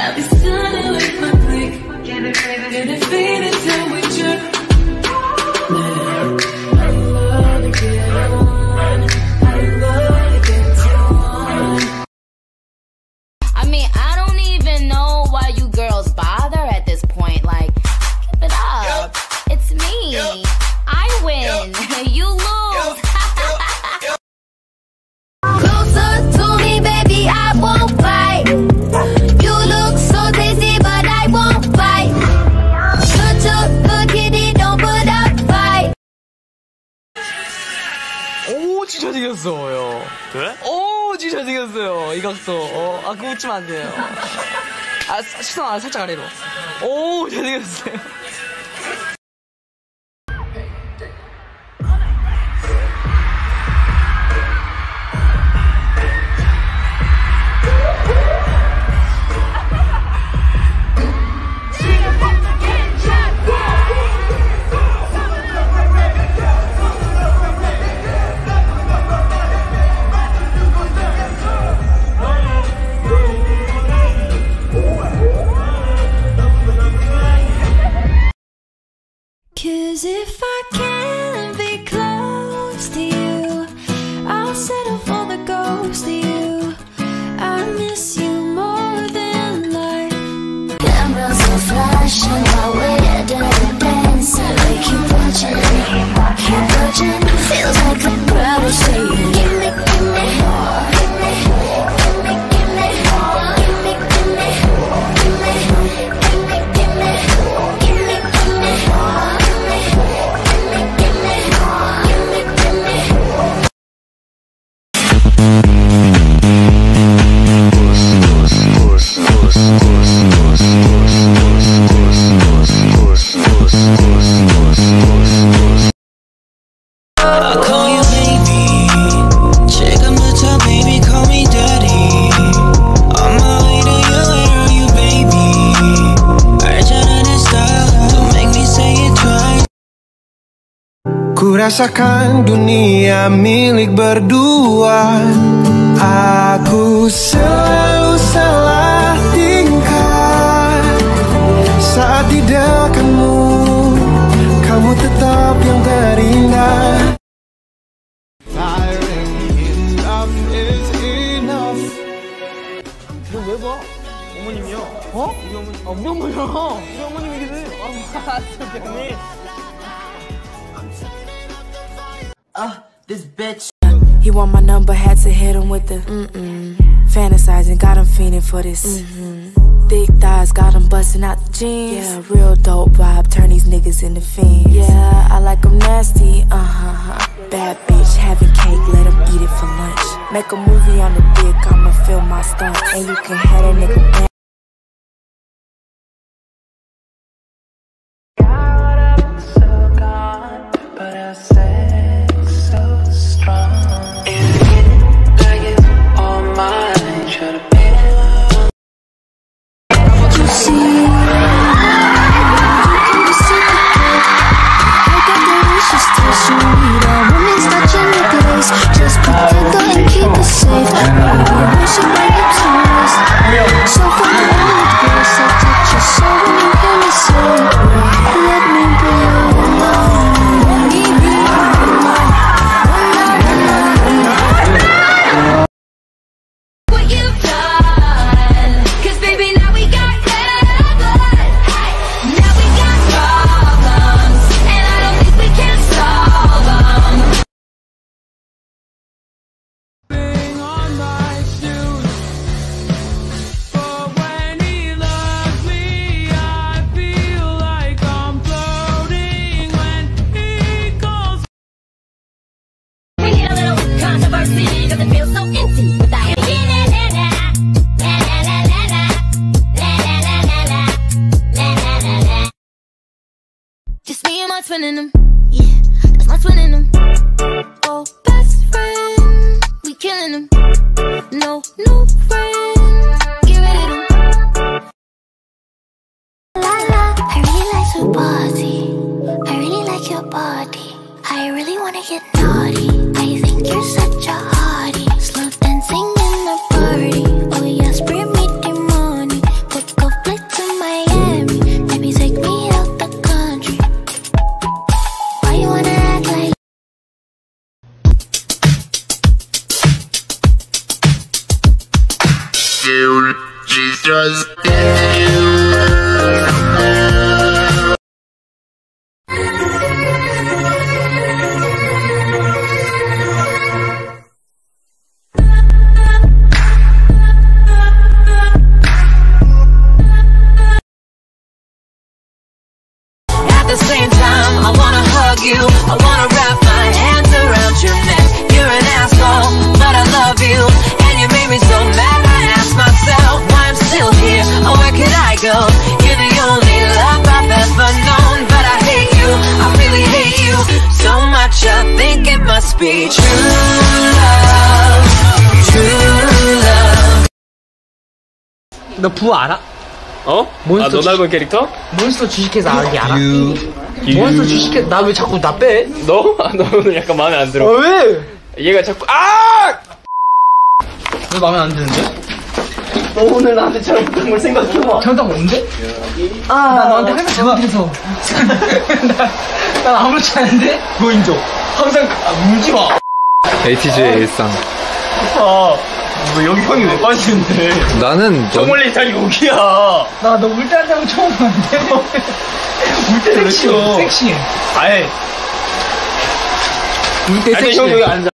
I'll be stunning with my click. Get it faded till we jerk. I love to get on. I love to get on. I mean, I don't even know why you girls bother at this point. Like, keep it up. It's me. I win. You lose. Closer to me, baby, I won't fight. You look so tasty, but I won't fight. Such a good kitty, don't put up fight. 오, 진짜 잘생겼어요. 그래? 오, 진짜 잘생겼어요. 이 각도. 그거 웃지면 안 돼요. 시선 살짝 아래로. 오, 잘생겼어요. Cause if I can't be close to you, I'll settle for the ghost of you. I miss you more than life. Cameras are flashing while we're dancing. We keep watching. Feels like the crowd is saying, give me, give me more. Give me, give me, give me more. Give me, give me, give me, give me, give me, give me, give me more. Ku rasakan dunia milik berdua. Aku selalu salah tingkah saat di dekatmu. Kamu tetap yang terindah. Tiring enough is enough. 너 왜 봐? 어머님이요. 어? 우리 어머니야. 우리 어머님이긴 해. 형님. This bitch. He want my number, had to hit him with the fantasizing, got him fiending for this. Thick thighs, got him busting out the jeans. Yeah, real dope vibe, turn these niggas into fiends. Yeah, I like them nasty, Bad bitch, having cake, let him eat it for lunch. Make a movie on the dick, I'ma film my stunts. And you can have that nigga back. Just pretend and keep it safe. Worship my lips and wrist. So far I'm the best. I touch your soul when you hear me say, let me be what you've done. Cause baby now we got heaven. Now we got problems, and I don't think we can solve them. Cause it feels so empty without you. Just me and my twin in them. Yeah, that's my twin in them. Oh, best friend, we killing them. No new friend, get rid of them. La la, I really like your body. I really like your body. I really wanna get naughty. I think you're such a hottie. Slow dancing in the party. Oh yes, bring me the money. Put At the same time, I wanna hug you. I wanna wrap my hands around your neck. You're an asshole, but I love you. And you made me so mad, I ask myself why I'm still here. Or where could I go? You're the only love I've ever known. But I hate you, I really hate you so much. I think it must be true love, true love. 너 부 알아? 어? 몬스터 아, 너 닮은 캐릭터? 몬스터 주식회사 알아? 몬스터 주식회사 나 왜 자꾸 나 빼? 너? 아, 너 오늘 약간 마음에 안 들어. 왜? 얘가 자꾸 아! 왜 마음에 안 드는데? 너 오늘 나한테 잘못한 걸 생각해봐. 잘못한 거 뭔데? 나 너한테 할 말 잘못해서 난 아무렇지 않은데? 고인조. 항상 울지 마. ATG의 일상. 아, 너 여기 형이 왜 빠지는데? 나는 정원리 자리 여기야. 나 너 울 때 한다고 처음 봤는데 울 때는 왜 싫어? 섹시해 아예. 울 때 아니, 형 섹시해 여기 앉아.